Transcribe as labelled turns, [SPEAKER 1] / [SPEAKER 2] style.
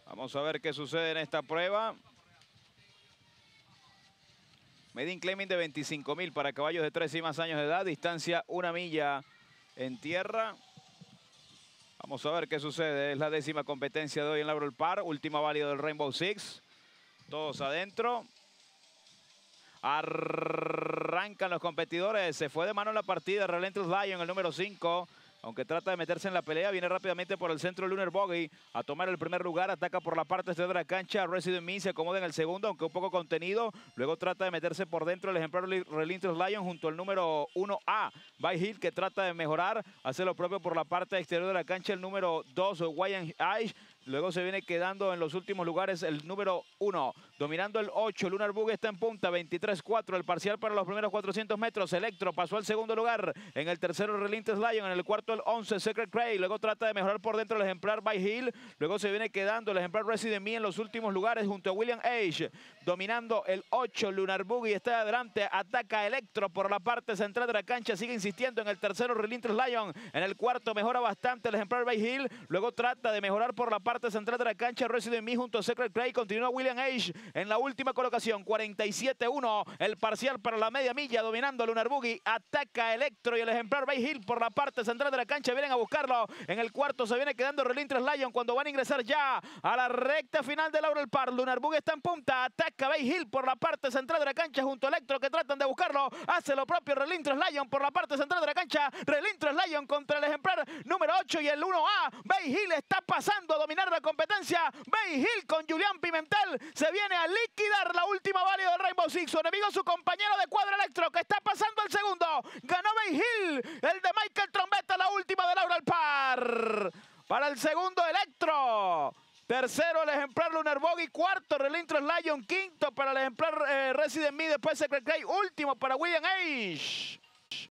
[SPEAKER 1] Vamos a ver qué sucede en esta prueba. Medin claiming de 25.000 para caballos de 3 y más años de edad. Distancia 1 milla en tierra. Vamos a ver qué sucede. Es la 10ª competencia de hoy en Laurel Park. Última válida del Rainbow Six. Todos adentro. Arrancan los competidores. Se fue de mano la partida. Relentless Lion, el número 5. Aunque trata de meterse en la pelea, viene rápidamente por el centro Lunar Bogey a tomar el primer lugar. Ataca por la parte exterior de la cancha. Resident Me se acomoda en el segundo, aunque un poco contenido. Luego trata de meterse por dentro el ejemplar Relentless Lion junto al número 1A. By Hill, que trata de mejorar. Hace lo propio por la parte exterior de la cancha el número 2, Wyan Ice. Luego se viene quedando en los últimos lugares el número 1. Dominando el 8, Lunar Buggy está en punta, 23-4. El parcial para los primeros 400 metros. Electro pasó al segundo lugar. En el tercero, Relentless Lion. En el cuarto, el 11, Secret Cray. Luego trata de mejorar por dentro el ejemplar By Hill. Luego se viene quedando el ejemplar Resident Me en los últimos lugares junto a William Age. Dominando el 8, Lunar Buggy está adelante. Ataca Electro por la parte central de la cancha. Sigue insistiendo en el tercero, Relentless Lion. En el cuarto mejora bastante el ejemplar By Hill. Luego trata de mejorar por la parte central de la cancha Resident Me junto a Secret Cray. Continúa William Age en la última colocación, 47-1 el parcial para la media milla, dominando Lunar Buggy. Ataca Electro y el ejemplar Bay Hill por la parte central de la cancha. Vienen a buscarlo. En el cuarto se viene quedando Relentless Lion cuando van a ingresar ya a la recta final de Laurel Park. Lunar Buggy está en punta. Ataca Bay Hill por la parte central de la cancha junto a Electro, que tratan de buscarlo. Hace lo propio Relentless Lion por la parte central de la cancha. Relentless Lion contra el ejemplar número 8 y el 1A. Bay Hill está pasando a dominar la competencia. Bay Hill con Julián Pimentel se viene a liquidar la última válida del Rainbow Six. Su enemigo, su compañero de cuadro Electro, que está pasando el segundo. Ganó Bay Hill, el de Michael Trombetta, la última de Laurel Park. Para el segundo, Electro. Tercero, el ejemplar Lunar Buggy. Cuarto, Relentless Lion. Quinto para el ejemplar Resident Me. Después Secret Cray. Último para William Age.